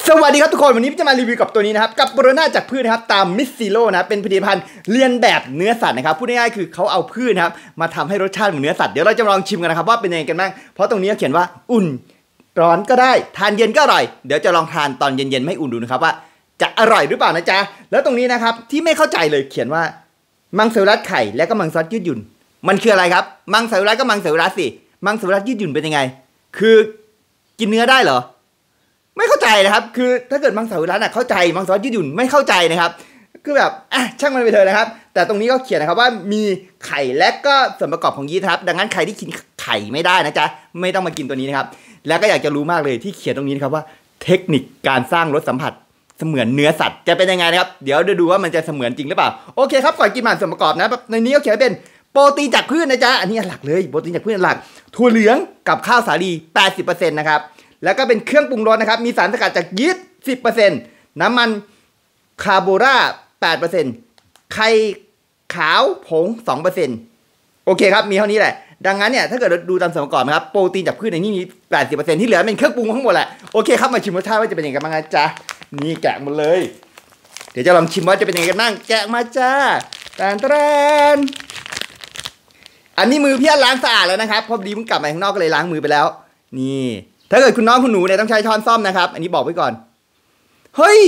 สวัสดีครับทุกคนวันนี้จะมารีวิวกับตัวนี้นะครับกับโบโรนาจากพืชนะครับตามมิสซิโลนะเป็นผลิตภัณฑ์เลียนแบบเนื้อสัตว์นะครับพูดง่ายๆคือเขาเอาพืชนะครับมาทำให้รสชาติเหมือนเนื้อสัตว์เดี๋ยวเราจะลองชิมกันนะครับว่าเป็นยังไงกันบ้างเพราะตรงนี้เขียนว่าอุ่นร้อนก็ได้ทานเย็นก็อร่อยเดี๋ยวจะลองทานตอนเย็นๆไม่อุ่นดูนะครับว่าจะอร่อยหรือเปล่านะจ๊ะแล้วตรงนี้นะครับที่ไม่เข้าใจเลยเขียนว่ามังสวิรัติไข่และก็มังสวิรัติยืดหยุ่นมันคืออะไรครับมังสวิรัติก็มังสวิรัติสิมังสวิรัติยืดหยุ่นเป็นยังไงคือกินเนื้อได้เหรอไม่เข้าใจนะครับคือถ้าเกิดมังสวิรัติเข้าใจมังสวิรัติยืดหยุ่นไม่เข้าใจนะครับคือแบบช่างมันไปเถอะนะครับแต่ตรงนี้ก็เขียนนะครับว่ามีไข่และก็ส่วนประกอบของยีสต์ครับดังนั้นใครที่กินไข่ไม่ได้นะจ๊ะไม่ต้องมากินตัวนี้นะครับแล้วก็อยากจะรู้มากเลยที่เขียนตรงนี้นะครับว่าเทคนิคการสร้างรสสัมผัสเสมือนเนื้อสัตว์จะเป็นยังไงนะครับเดี๋ยวดูว่ามันจะเสมือนจริงหรือเปล่าโอเคครับก่อนกินมาส่วนประกอบนะในนี้ก็เขียนเป็นโปรตีนจากพืชนะจ๊ะอันนี้หลักเลยโปรตีนจากพืชหลักถั่วเหลืองกับข้าวสาลี 80% นะครับแล้วก็เป็นเครื่องปรุงรสนะครับมีสารสกัดจากยีสต์ 10% น้ำมันคาโบรา 8% ไข่ขาวผง 2% โอเคครับมีเท่านี้แหละดังนั้นเนี่ยถ้าเกิดดูตามส่วนประกอบนะครับโปรตีนจากพืชในนี้มี 80% ที่เหลือเป็นเครื่องปรุงทั้งหมดแหละโอเคครับมาชิมรสชาติว่าจะเป็นยังไงกันบ้างนะจ๊ะนี่แกะหมดเลยเดี๋ยวจะลองชิมว่าจะเป็นยังไงกันบ้างแกะมาจ้าแตนอันนี้มือพี่ล้างสะอาดแล้วนะครับพอดีเพิ่งกลับมาข้างนอกก็เลยล้างมือไปแล้วนี่ถ้าเกิดคุณน้องคุณหนูเนี่ยต้องใช้ช้อนซ่อมนะครับอันนี้บอกไว้ก่อนเฮ้ย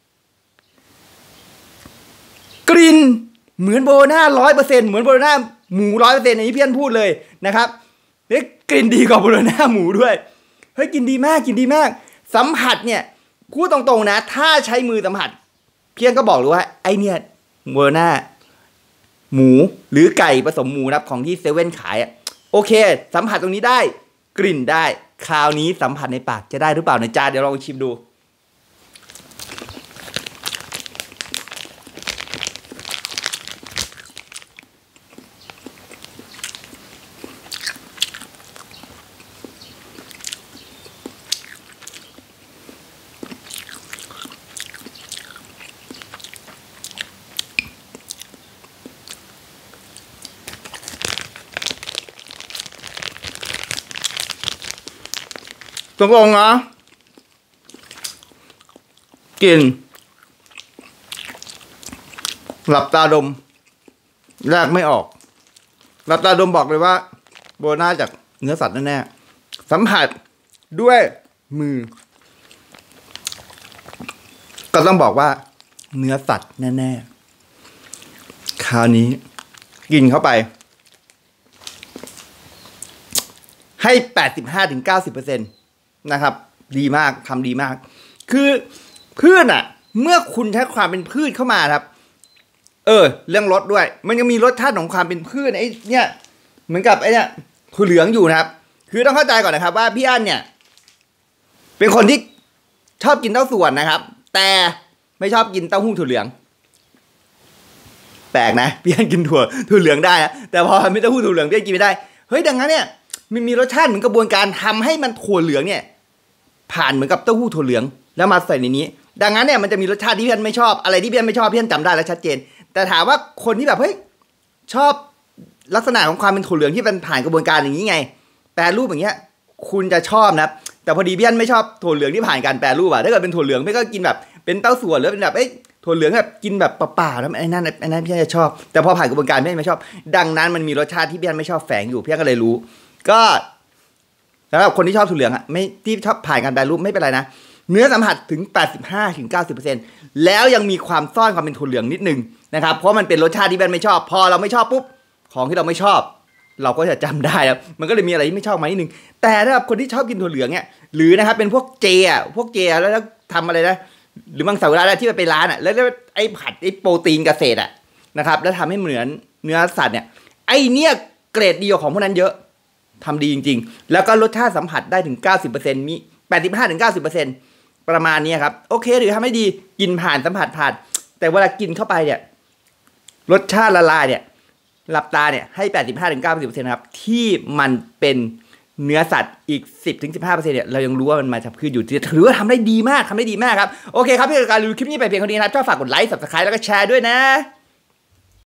กลิ่นเหมือนโบโลน่า 100% เหมือนโบโลน่าหมู 100% อันนี้พี่อันพูดเลยนะครับนี่กลิ่นดีกว่าโบโลน่าหมูด้วยเฮ้ยกลิ่นดีมากกลิ่นดีมากสัมผัสเนี่ยพูดตรงๆนะถ้าใช้มือสัมผัสพี่อันก็บอกเลยว่าไอเนี่ยโบโลน่าหมูหรือไก่ผสมหมูนะครับของที่เซเว่นขายโอเคสัมผัสตรงนี้ได้กลิ่นได้คราวนี้สัมผัสในปากจะได้หรือเปล่านะจ๊ะเดี๋ยวลองชิมดูตรงๆนะกินหลับตาดมแรกไม่ออกหลับตาดมบอกเลยว่าโบโลน่าจากเนื้อสัตว์แน่ๆสัมผัสด้วยมือก็ต้องบอกว่าเนื้อสัตว์แน่ๆคราวนี้กินเข้าไปให้ 85-90%นะครับดีมากทำดีมากคือพืชเมื่อคุณใช้ความเป็นพืชเข้ามาครับเรื่องรสด้วยมันยังมีรสชาติของความเป็นพืชไอ้เนี่ยเหมือนกับไอ้เนี่ยถั่วเหลืองอยู่นะครับคือต้องเข้าใจก่อนนะครับว่าพี่อั้นเนี่ยเป็นคนที่ชอบกินเต้าส่วนนะครับแต่ไม่ชอบกินเต้าหู้ถั่วเหลืองแปลกนะพี่อั้นกินถั่วเหลืองได้นะแต่พอไม่เต้าหู้ถั่วเหลืองพี่อั้นกินไม่ได้เฮ้ยดังนั้นเนี่ยมันมีรสชาติเหมือนกระบวนการทำให้มันถั่วเหลืองเนี่ยผ่านเหมือนกับเต้าหู้ถั่วเหลืองแล้วมาใส่ในนี้ดังนั้นเนี่ยมันจะมีรสชาติที่พี่อั้นไม่ชอบอะไรที่พี่อั้นไม่ชอบพี่อั้นจำได้และชัดเจนแต่ถามว่าคนที่แบบเฮ้ยชอบลักษณะของความเป็นถั่วเหลืองที่มันผ่านกระบวนการอย่างนี้ไงแปรรูปอย่างเงี้ยคุณจะชอบนะแต่พอดีพี่อั้นไม่ชอบถั่วเหลืองที่ผ่านการแปรรูปถ้าเกิดเป็นถั่วเหลืองพี่ก็กินแบบเป็นเต้าส่วนหรือเป็นแบบถั่วเหลืองแบบกินแบบเปล่าๆแล้วไอ้นั่นพี่อั้นจะชอบแต่พอผ่านกระบวนการพี่อั้นไม่ชอบดังนั้นมันมีรสชาติที่พี่อั้นไม่ชอบแฝงอยู่พี่อั้นก็เลยรู้ก็สำหรับคนที่ชอบถั่วเหลืองไม่ที่ชอบผ่านการแปรรูปไม่เป็นไรนะเนื้อสัมผัสถึง 85-90% แล้วยังมีความซ่อนความเป็นถั่วเหลืองนิดนึงนะครับเพราะมันเป็นรสชาติที่แบนไม่ชอบพอเราไม่ชอบปุ๊บของที่เราไม่ชอบเราก็จะจำได้แล้วมันก็เลยมีอะไรที่ไม่ชอบมานิดนึงแต่ถ้าคนที่ชอบกินถั่วเหลืองเนี่ยหรือนะครับเป็นพวกเจแล้วทำอะไรนะหรือมังสวิรัติที่ไปร้านแล้วไอ้ผัดไอ้โปรตีนเกษตรนะครับแล้วทำให้เหมือนเนื้อสัตว์เนี่ยไอ้เนี่ยเกรดดีกว่าของพวกนั้นเยอะทำดีจริงๆแล้วก็รสชาติสัมผัสได้ถึง 90% มี 85-90% ประมาณนี้ครับโอเคหรือทำให้ดีกินผ่านสัมผัสผ่านแต่เวลากินเข้าไปเนี่ยรสชาติละลายเนี่ยหลับตาเนี่ยให้ 85-90% ครับที่มันเป็นเนื้อสัตว์อีก 10-15% เนี่ยเรายังรู้ว่ามันมาจากพืชอยู่ถือว่าทำได้ดีมากครับโอเคครับพี่การรีวิวคลิปนี้ไปเพียงเท่านี้นะครับชอบฝากกดไลค์ Subscribe แล้วก็แชร์ด้วยนะ